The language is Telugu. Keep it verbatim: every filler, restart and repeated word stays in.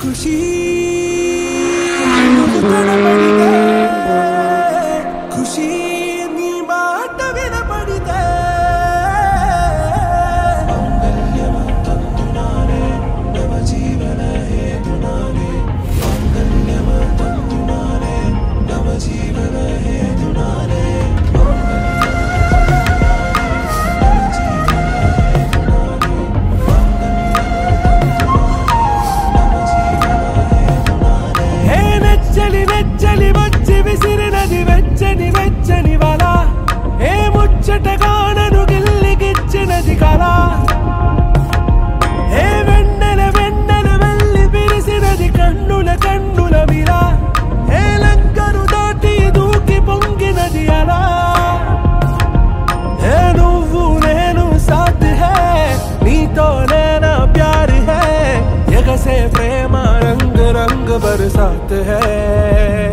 खुशी నువ్వు తడబడితే खुशी నీ మాట వినపడితే మంగళ్యమంతంతునానే నవ జీవన హేతునానే మంగళ్యమంతంతునానే నవ జీవన హేతునానే నెచ్చలి వచ్చి విసిరినది వెచ్చని వెచ్చని వల ఏ ముచ్చటగానను గిల్లిగిచ్చినది కళ ఏ వెన్నెల వెన్నెల వెళ్ళి విరిసినది కన్నుల కన్నుల విల ఏ లంకను దాటి దూకి పొంగినది అలా ఏ నువ్వు నేను సాథ్ హై నీతో నేనా ప్యార్ హై ఎగసే ప్రేమ రంగ్ రంగ్ బరసాత్ హై